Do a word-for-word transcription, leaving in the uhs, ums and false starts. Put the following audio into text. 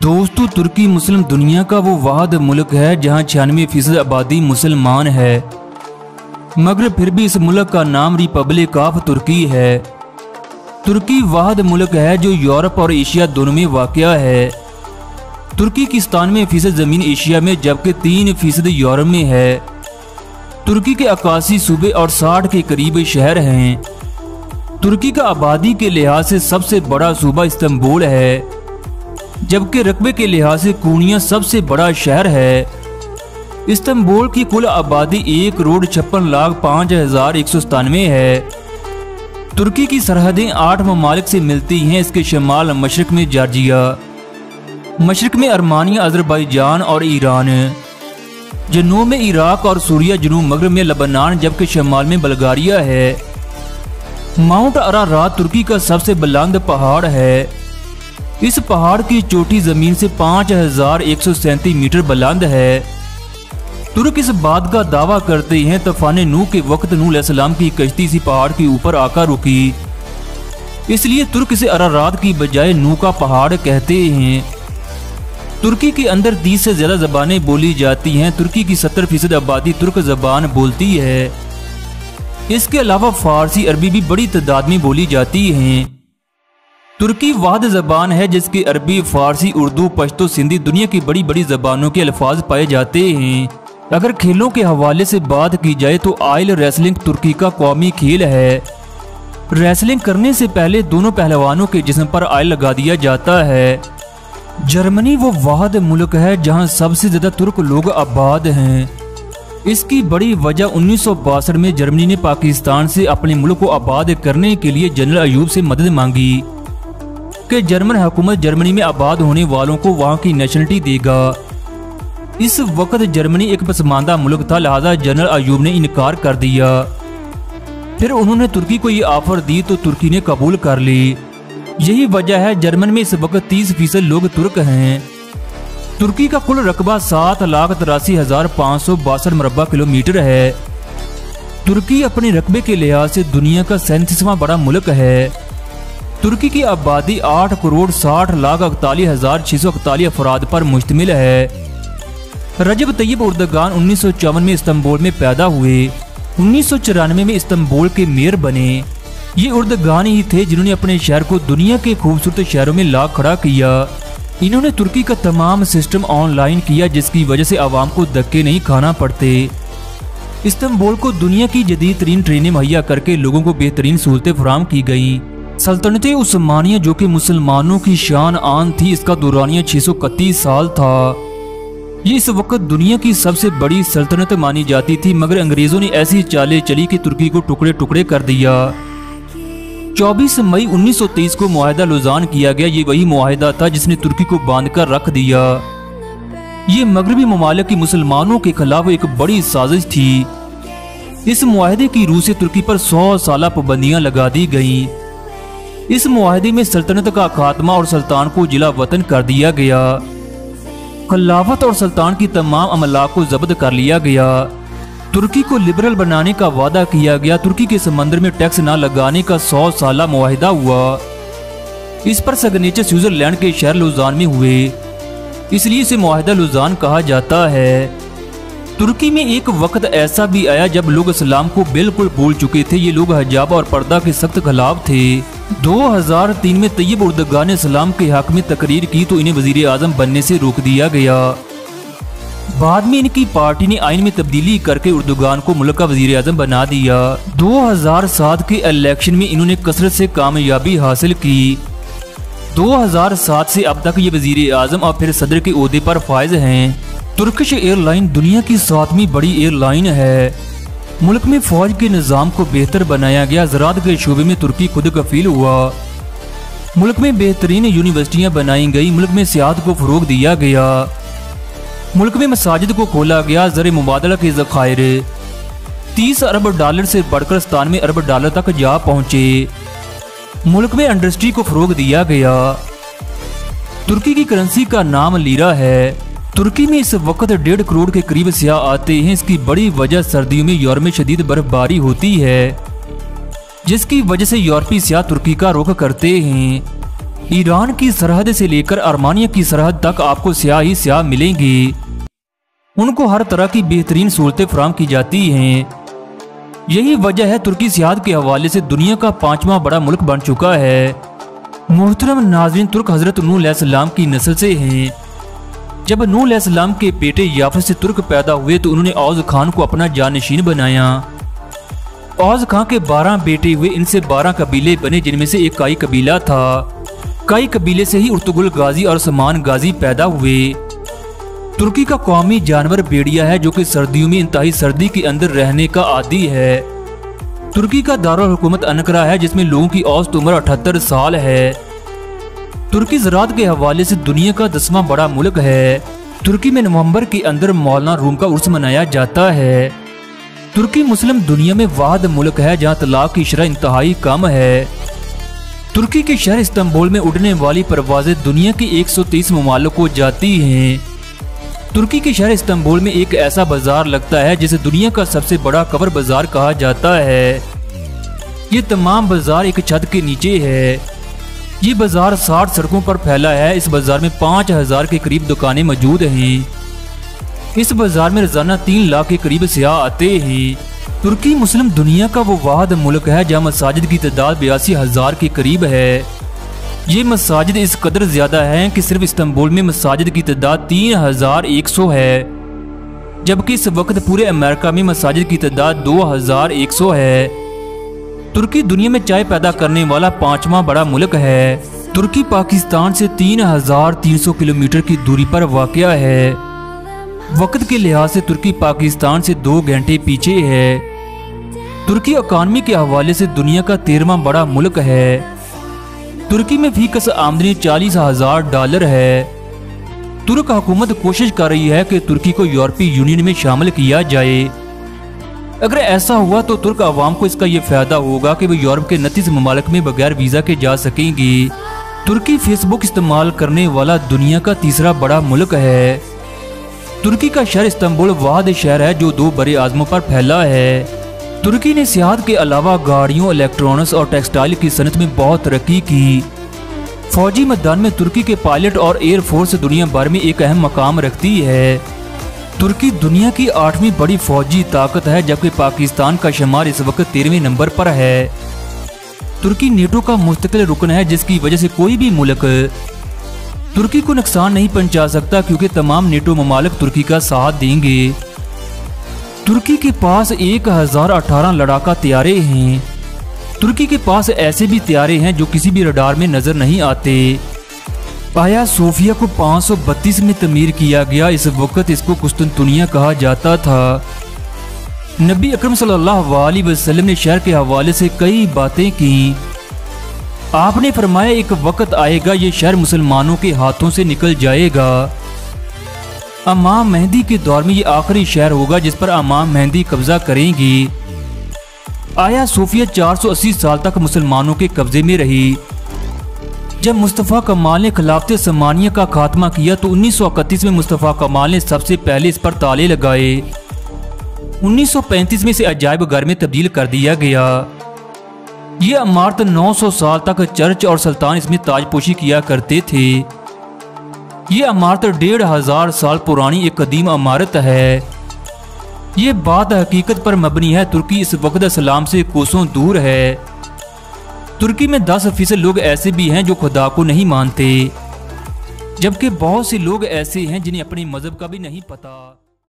दोस्तों, तुर्की मुस्लिम दुनिया का वो वाहिद मुल्क है जहाँ छियानवे फीसद आबादी मुसलमान है, मगर फिर भी इस मुल्क का नाम रिपब्लिक ऑफ तुर्की है। तुर्की वाहिद मुल्क है जो यूरोप और एशिया दोनों में वाक़या है। तुर्की की सतानवे फीसद ज़मीन एशिया में जबकि तीन फीसद यूरोप में है। तुर्की के इक्यासी सूबे और साठ के करीब शहर हैं। तुर्की का आबादी के लिहाज से सबसे बड़ा सूबा इस्तांबुल है, जबकि रकबे के लिहाज से कोनिया सबसे बड़ा शहर है। इस्तांबुल की कुल आबादी एक करोड़ छप्पन लाख पाँच हजार एक सौ सतानवे है। तुर्की की सरहदें आठ ममालिक से मिलती हैं। इसके शमाल मशरक में जॉर्जिया, मशरक में अर्मानिया, अजरबैजान और ईरान, जनूब में इराक और सूरिया, जनूब मगरब में लबनान, जबकि शमाल में बल्गारिया है। माउंट अरारात तुर्की का सबसे बुलंद पहाड़ है। इस पहाड़ की चोटी जमीन से पाँच हजार एक सौ सैंतीस मीटर बुलंद है। तुर्क इस बात का दावा करते हैं तूफान नूह के वक्त नूह अलैहिस्सलाम की कश्ती इसी पहाड़ के ऊपर आकर रुकी, इसलिए तुर्क इसे अरारात की बजाय नूह का पहाड़ कहते हैं। तुर्की के अंदर तीस से ज्यादा जबानें बोली जाती हैं। तुर्की की सत्तर फीसद आबादी तुर्क जबान बोलती है। इसके अलावा फारसी, अरबी भी बड़ी तादाद में बोली जाती हैं। तुर्की वाहिद जबान है जिसके अरबी, फारसी, उर्दू, पश्तो, सिंधी दुनिया की बड़ी बड़ी जबानों के अल्फाज पाए जाते हैं। अगर खेलों के हवाले से बात की जाए तो आयल रेसलिंग तुर्की का कौमी खेल है। रेसलिंग करने से पहले दोनों पहलवानों के जिस्म पर आयल लगा दिया जाता है। जर्मनी वो वाहिद मुल्क है जहां सबसे ज्यादा तुर्क लोग आबाद हैं। इसकी बड़ी वजह उन्नीस सौ बासठ में जर्मनी ने पाकिस्तान से अपने मुल्क को आबाद करने के लिए जनरल अयूब से मदद मांगी कि जर्मन हुकूमत जर्मनी में आबाद होने वालों को वहां की नेशनलिटी देगा। इस वक्त जर्मनी एक पसमानदा मुल्क था, लिहाजा जनरल अयूब ने इनकार कर दिया। फिर उन्होंने तुर्की को ये ऑफर दी तो तुर्की ने कबूल कर ली। यही वजह है जर्मन में इस वक्त तीस फीसद लोग तुर्क हैं। तुर्की का कुल रकबा सात लाख तिरासी हजार पाँच सौ बासठ मुरब्बा किलोमीटर है। तुर्की अपने रकबे के लिहाज से दुनिया का सैंतीसवां बड़ा मुल्क है। तुर्की की आबादी आठ करोड़ साठ लाख इकतालीस हजार छह सौ इकतालीस अफराद पर मुश्तमिल है। रजब तैयब उर्दगान उन्नीस सौ चौवन में इस्तांबुल में पैदा हुए। उन्नीस सौ चौरानवे में इस्तांबुल के मेयर बने। ये उर्दगान ही थे जिन्होंने अपने शहर को दुनिया के खूबसूरत शहरों में ला खड़ा किया। इन्होंने तुर्की का तमाम सिस्टम ऑनलाइन किया जिसकी वजह से आवाम को धक्के नहीं खाना पड़ते। इस्तांबुल को दुनिया की जदीद तरीन ट्रेनें मुहैया करके लोगों को बेहतरीन सहूलतें फराहम की गई। सल्तनत उस्मानिया जो कि मुसलमानों की शान आन थी, इसका दौरानिया छह सौ इकतीस साल था। ये इस वक्त दुनिया की सबसे बड़ी सल्तनत मानी जाती थी, मगर अंग्रेजों ने ऐसी चालें चली कि तुर्की को टुकड़े टुकड़े कर दिया। चौबीस मई उन्नीस सौ तेईस को मुआहिदा लुज़ान किया गया। ये वही मुआहिदा था जिसने तुर्की को बांध कर रख दिया। ये मगरबी ममालिक की मुसलमानों के खिलाफ एक बड़ी साजिश थी। इस मुआहिदे की रूह से तुर्की पर सौ साल पाबंदियां लगा दी गईं। इस मुआहिदे में सल्तनत का खात्मा और सुल्तान को जिला वतन कर दिया गया। खिलाफत और सुल्तान की तमाम अमलाक को जब्त कर लिया गया। तुर्की को लिबरल बनाने का वादा किया गया। तुर्की के समंदर में टैक्स न लगाने का सौ साला मुआहिदा हुआ। इस पर सिग्नेचर स्विट्जरलैंड के शहर लुज़ान में हुए, इसलिए इसे मुआहिदा लुज़ान कहा जाता है। तुर्की में एक वक्त ऐसा भी आया जब लोग इस्लाम को बिल्कुल भूल चुके थे। ये लोग हिजाब और पर्दा के सख्त खिलाफ थे। दो हज़ार तीन में तैयब उर्दगान ने इस्लाम के हक में तकरीर की तो इन्हें वजीर आजम बनने से रोक दिया गया। बाद में इनकी पार्टी ने आइन में तब्दीली करके उर्दगान को मुल्क का वजीर आजम बना दिया। दो हज़ार सात के इलेक्शन में इन्होंने कसरत से कामयाबी हासिल की। दो हज़ार सात से अब तक ये वजीर आजम और फिर सदर के ओहदे पर फायज हैं। तुर्किश एयरलाइन दुनिया की सातवीं बड़ी एयरलाइन है। मुल्क में फौज के निज़ाम को बेहतर बनाया गया। ज़राअत के शोबे में तुर्की खुद कफील हुआ। मुल्क में बेहतरीन यूनिवर्सिटियाँ बनाई गई। मुल्क में सियाहत को फ़रोग दिया गया। मुल्क में मसाजिद को खोला गया। ज़र मुबादला के ज़खायर तीस अरब डॉलर से बढ़कर सतानवे अरब डॉलर तक जा पहुँचे। मुल्क में इंडस्ट्री को फ़रोग दिया गया। तुर्की की करेंसी का नाम लीरा है। तुर्की में इस वक्त डेढ़ करोड़ के करीब सियाह आते हैं। इसकी बड़ी वजह सर्दियों में यूरोप में शदीद बर्फबारी होती है, जिसकी वजह से यूरोपीय सियाह तुर्की का रुख करते हैं। ईरान की सरहद से लेकर आर्मानिया की सरहद तक आपको स्याह ही स्याह मिलेंगे। उनको हर तरह की बेहतरीन सहूलतें फराहम की जाती हैं। यही वजह है तुर्की सियाहत के हवाले से दुनिया का पांचवा बड़ा मुल्क बन चुका है। मोहतरम नाज़रीन, तुर्क हजरत नूह अलैहिस्सलाम की नस्ल से हैं। जब नूह अलैहिस्सलाम के बेटे याफर से तुर्क पैदा हुए तो उन्होंने औज खान को अपना जानशीन बनाया। औज खान के बारह बेटे हुए, इनसे बारह कबीले बने, जिनमें से एक काई कबीला था। काई कबीले से ही उर्तुगुल गाजी और समान गाजी पैदा हुए। तुर्की का कौमी जानवर भेड़िया है, जो कि सर्दियों में इंतहाई सर्दी के अंदर रहने का आदी है। तुर्की का दारुल हुकूमत अनकरा है, जिसमें लोगों की औसत उम्र अठहत्तर साल है। तुर्की ज़राअत के हवाले से दुनिया का दसवां बड़ा मुल्क है। तुर्की में नवंबर के अंदर मौलाना रूम का उर्स मनाया जाता है। तुर्की मुस्लिम दुनिया में वाहिद मुल्क है जहाँ तलाक की शरह इंतहाई कम है। तुर्की के शहर इस्तांबुल में उड़ने वाली परवाजें दुनिया के एक सौ तीस ममालिक को जाती हैं। तुर्की के शहर इस्तांबुल में एक ऐसा बाजार लगता है जिसे दुनिया का सबसे बड़ा कवर बाजार कहा जाता है। ये तमाम बाजार एक छत के नीचे है। ये बाजार साठ सड़कों पर फैला है। इस बाजार में पाँच हजार के करीब दुकानें मौजूद हैं। इस बाजार में रोजाना तीन लाख के करीब सियाह आते हैं। तुर्की मुस्लिम दुनिया का वो वाहिद मुल्क है जहाँ मसाजिद की तादाद बयासी हजार के करीब है। ये मसाजिद इस कदर ज्यादा हैं कि सिर्फ इस्तांबुल में मसाजिद की तादाद तीन हजार एक सौ है, जबकि इस वक्त पूरे अमेरिका में मसाजिद की तादाद दो हजार एक सौ है। तुर्की दुनिया में चाय पैदा करने वाला पांचवा बड़ा मुल्क है। तुर्की पाकिस्तान से तीन हजार तीन सौ किलोमीटर की दूरी पर वाक़या है। वक्त के लिहाज से तुर्की पाकिस्तान से दो घंटे पीछे है। तुर्की इकानमी के हवाले से दुनिया का तेरहवां बड़ा मुल्क है। तुर्की में फीकस आमदनी चालीस हजार डॉलर है। तुर्क हुकूमत कोशिश कर रही है कि तुर्की को यूरोपीय यूनियन में शामिल किया जाए। अगर ऐसा हुआ तो तुर्क अवाम को इसका ये फायदा होगा कि वो यूरोप के उनतीस ममालिक में बगैर वीज़ा के जा सकेंगी। तुर्की फेसबुक इस्तेमाल करने वाला दुनिया का तीसरा बड़ा मुल्क है। तुर्की का शहर इस्तांबुल वाहिद शहर है जो दो बड़े आज़मों पर फैला है। तुर्की ने सियाहत के अलावा गाड़ियों, इलेक्ट्रॉनिक्स और टेक्सटाइल की सनत में बहुत तरक्की की। फौजी मैदान में तुर्की के पायलट और एयरफोर्स दुनिया भर में एक अहम मकाम रखती है। तुर्की दुनिया की आठवीं बड़ी फौजी ताकत है, जबकि पाकिस्तान का शुमार इस वक्त तेरहवें नंबर पर है। तुर्की नेटो का मुस्तकिल रुकन है, जिसकी वजह से कोई भी मुल्क तुर्की को नुकसान नहीं पहुंचा सकता, क्योंकि तमाम नेटो ममालिक तुर्की का साथ देंगे। तुर्की के पास एक हजार अठारह लड़ाका तैयारे हैं। तुर्की के पास ऐसे भी तैयारे हैं जो किसी भी रडार में नजर नहीं आते। आया सोफिया को पाँच सौ बत्तीस में तमीर किया गया। इस वक्त इसको कुस्तुनतुनिया कहा जाता था। नबी अकरम सल्लल्लाहु अलैहि वसल्लम ने शहर के हवाले से कई बातें की। आपने फरमाया, एक वक्त आएगा ये शहर मुसलमानों के हाथों से निकल जाएगा। इमाम मेहदी के दौर में ये आखिरी शहर होगा जिस पर इमाम मेहदी कब्जा करेंगी। आया सोफिया चार सौ अस्सी साल तक मुसलमानों के कब्जे में रही। जब मुस्तफ़ा कमाल ने खिलाफत समानिया का खात्मा किया तो उन्नीस सौ इकतीस में मुस्तफ़ा कमाल ने सबसे पहले इस पर ताले लगाए। उन्नीस सौ पैंतीस में इसे अजायब घर में तब्दील कर दिया गया। यह इमारत नौ सौ साल तक चर्च और सुल्तान इसमें ताजपोशी किया करते थे। यह इमारत डेढ़ हजार साल पुरानी एक कदीम इमारत है। ये बात हकीकत पर मबनी है। तुर्की इस वक्त इस्लाम से कोसों दूर है। तुर्की में दस फीसद लोग ऐसे भी हैं जो खुदा को नहीं मानते, जबकि बहुत से लोग ऐसे हैं जिन्हें अपने मजहब का भी नहीं पता।